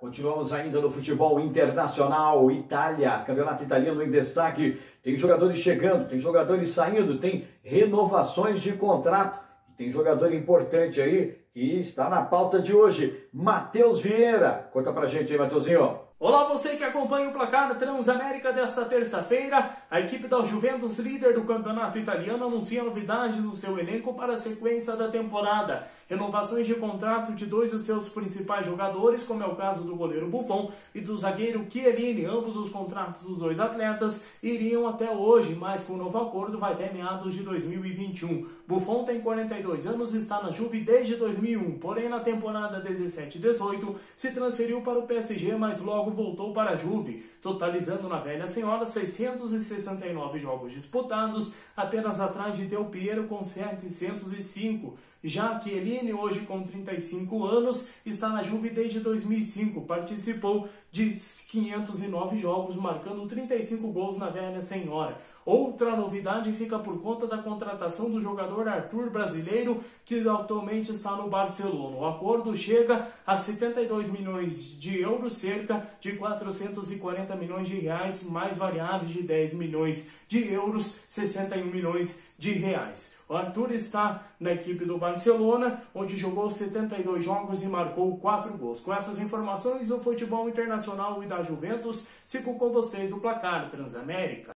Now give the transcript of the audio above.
Continuamos ainda no futebol internacional, Itália, campeonato italiano em destaque. Tem jogadores chegando, tem jogadores saindo, tem renovações de contrato. E tem jogador importante aí que está na pauta de hoje, Matheus Vieira. Conta pra gente aí, Matheusinho. Olá, você que acompanha o placar Transamérica desta terça-feira. A equipe da Juventus, líder do campeonato italiano, anuncia novidades no seu elenco para a sequência da temporada. Renovações de contrato de dois de seus principais jogadores, como é o caso do goleiro Buffon e do zagueiro Chiellini. Ambos os contratos dos dois atletas iriam até hoje, mas com o novo acordo vai até meados de 2021. Buffon tem 42 anos e está na Juve desde 2001, porém na temporada 17-18 se transferiu para o PSG, mas logo voltou para a Juve, totalizando na velha senhora 669 jogos disputados, apenas atrás de Del Piero com 705. Já Chiellini, hoje com 35 anos, está na Juve desde 2005, participou de 509 jogos, marcando 35 gols na velha senhora. Outra novidade fica por conta da contratação do jogador Arthur, brasileiro, que atualmente está no Barcelona. O acordo chega a 72 milhões de euros, cerca de 440 milhões de reais, mais variáveis de 10 milhões de euros, 61 milhões de reais. O Arthur está na equipe do Barcelona, onde jogou 72 jogos e marcou 4 gols. Com essas informações do futebol internacional e da Juventus, sigo com vocês o placar Transamérica.